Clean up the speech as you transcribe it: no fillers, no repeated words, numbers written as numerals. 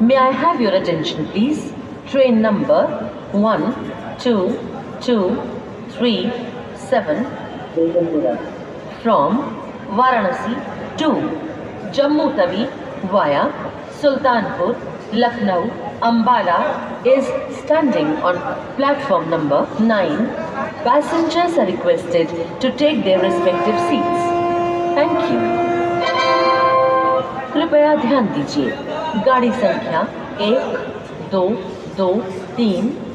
May I have your attention, please? Train number 1227 from Varanasi to Jammu Tawi via Sultanpur, Lucknow, Ambala is standing on platform number 9. Passengers are requested to take their respective seats. Thank you. कृपया ध्यान दीजिए, गाड़ी संख्या 1, 2, 2, 3